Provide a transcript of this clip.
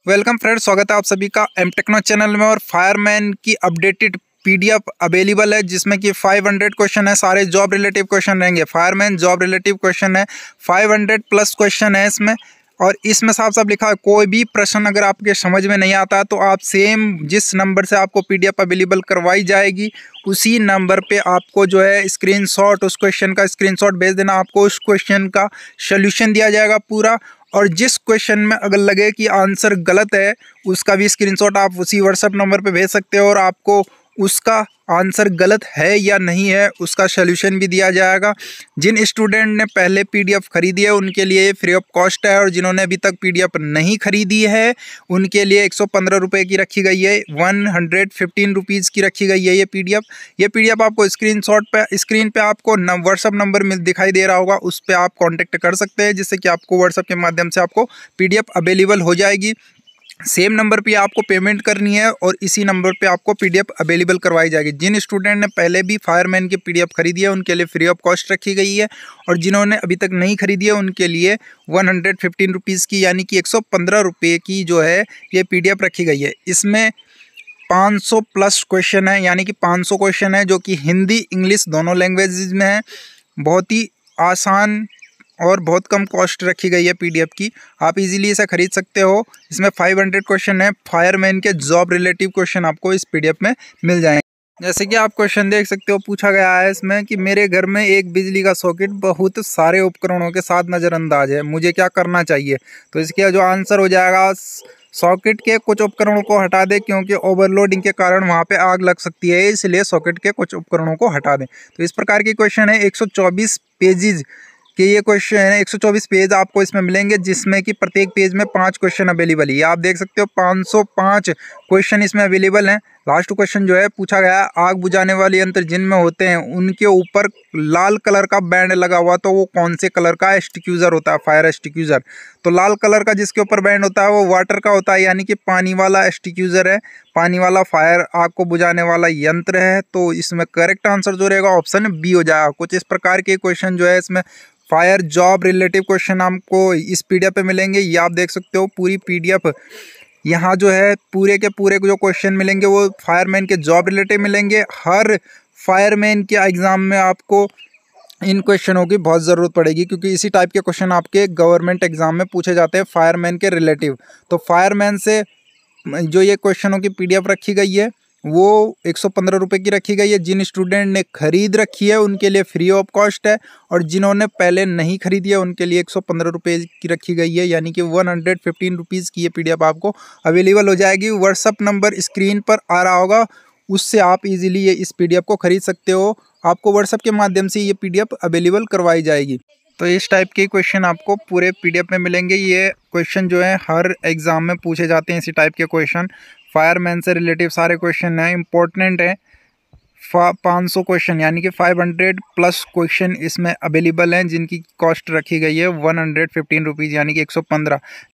Welcome friends, स्वागत है आप सभी का टेक्नो चैनल में। और फायरमैन की अपडेटेड पीडीएफ अवेलेबल है जिसमें कि 500 क्वेश्चन है, सारे जॉब रिलेटिव क्वेश्चन रहेंगे। फायरमैन जॉब रिलेटिव क्वेश्चन है, 500 प्लस क्वेश्चन है इसमें। और इसमें साफ साफ लिखा है कोई भी प्रश्न अगर आपके समझ में नहीं आता तो आप सेम जिस नंबर से आपको पीडीएफ अवेलेबल करवाई जाएगी उसी नंबर पे आपको जो है स्क्रीनशॉट, उस क्वेश्चन का स्क्रीनशॉट भेज देना। आपको उस क्वेश्चन का सॉल्यूशन दिया जाएगा पूरा, और जिस क्वेश्चन में अगर लगे कि आंसर गलत है उसका भी स्क्रीनशॉट आप उसी व्हाट्सएप नंबर पे भेज सकते हो और आपको उसका आंसर गलत है या नहीं है उसका सॉल्यूशन भी दिया जाएगा। जिन स्टूडेंट ने पहले पीडीएफ खरीदी है उनके लिए ये फ्री ऑफ कॉस्ट है, और जिन्होंने अभी तक पीडीएफ नहीं खरीदी है उनके लिए 115 रुपये की रखी गई है, 115 रुपीज़ की रखी गई है ये पीडीएफ। ये पीडीएफ आपको स्क्रीन पे आपको व्हाट्सअप नंबर में दिखाई दे रहा होगा, उस पर आप कॉन्टेक्ट कर सकते हैं जिससे कि आपको व्हाट्सएप के माध्यम से आपको पीडीएफ अवेलेबल हो जाएगी। सेम नंबर पे आपको पेमेंट करनी है और इसी नंबर पे आपको पीडीएफ अवेलेबल करवाई जाएगी। जिन स्टूडेंट ने पहले भी फायरमैन की पीडीएफ खरीदी है उनके लिए फ्री ऑफ कॉस्ट रखी गई है, और जिन्होंने अभी तक नहीं खरीदी है उनके लिए 115 रुपीज़ की यानी कि 115 रुपये की जो है ये पीडीएफ रखी गई है। इसमें 500 प्लस क्वेश्चन है, यानी कि 500 क्वेश्चन है जो कि हिंदी इंग्लिश दोनों लैंग्वेजेज में है। बहुत ही आसान और बहुत कम कॉस्ट रखी गई है पीडीएफ की, आप इजीली इसे खरीद सकते हो। इसमें 500 क्वेश्चन है, फायरमैन के जॉब रिलेटिव क्वेश्चन आपको इस पीडीएफ में मिल जाएंगे। जैसे कि आप क्वेश्चन देख सकते हो, पूछा गया है इसमें कि मेरे घर में एक बिजली का सॉकेट बहुत सारे उपकरणों के साथ नज़रअंदाज है, मुझे क्या करना चाहिए। तो इसके जो आंसर हो जाएगा, सॉकेट के कुछ उपकरणों को हटा दें क्योंकि ओवरलोडिंग के कारण वहाँ पे आग लग सकती है, इसलिए सॉकेट के कुछ उपकरणों को हटा दें। तो इस प्रकार की क्वेश्चन है। 124 पेजेज कि ये क्वेश्चन है, 124 पेज आपको इसमें मिलेंगे जिसमें कि प्रत्येक पेज में 5 क्वेश्चन अवेलेबल है। ये आप देख सकते हो 505 क्वेश्चन इसमें अवेलेबल हैं। लास्ट क्वेश्चन जो है पूछा गया, आग बुझाने वाले यंत्र जिनमें होते हैं उनके ऊपर लाल कलर का बैंड लगा हुआ तो वो कौन से कलर का एक्सटिंग्विशर होता है, फायर एक्सटिंग्विशर। तो लाल कलर का जिसके ऊपर बैंड होता है वो वाटर का होता है, यानी कि पानी वाला एक्सटिंग्विशर है, पानी वाला फायर आग को बुझाने वाला यंत्र है। तो इसमें करेक्ट आंसर जो रहेगा ऑप्शन बी हो जाएगा। कुछ इस प्रकार के क्वेश्चन जो है इसमें फायर जॉब रिलेटिव क्वेश्चन आपको इस पीडीएफ पे मिलेंगे। ये आप देख सकते हो पूरी पीडीएफ यहाँ जो है पूरे के पूरे जो क्वेश्चन मिलेंगे वो फायरमैन के जॉब रिलेटिव मिलेंगे। हर फायरमैन के एग्ज़ाम में आपको इन क्वेश्चनों की बहुत ज़रूरत पड़ेगी क्योंकि इसी टाइप के क्वेश्चन आपके गवर्नमेंट एग्ज़ाम में पूछे जाते हैं फायरमैन के रिलेटिव। तो फायरमैन से जो ये क्वेश्चनों की पीडीएफ रखी गई है वो 115 रुपये की रखी गई है। जिन स्टूडेंट ने खरीद रखी है उनके लिए फ्री ऑफ कॉस्ट है, और जिन्होंने पहले नहीं खरीदी है उनके लिए 115 रुपये की रखी गई है, यानी कि 115 रुपीज़ की ये पीडीएफ आपको अवेलेबल हो जाएगी। व्हाट्सअप नंबर स्क्रीन पर आ रहा होगा, उससे आप इजीली ये इस पीडीएफ को खरीद सकते हो। आपको व्हाट्सएप के माध्यम से ये पीडीएफ अवेलेबल करवाई जाएगी। तो इस टाइप के क्वेश्चन आपको पूरे पीडीएफ में मिलेंगे। ये क्वेश्चन जो है हर एग्ज़ाम में पूछे जाते हैं, इसी टाइप के क्वेश्चन फायरमैन से रिलेटिव सारे क्वेश्चन हैं, इंपॉर्टेंट है। 500 क्वेश्चन यानी कि 500 प्लस क्वेश्चन इसमें अवेलेबल हैं जिनकी कॉस्ट रखी गई है 115 रुपीज़ यानी कि 115।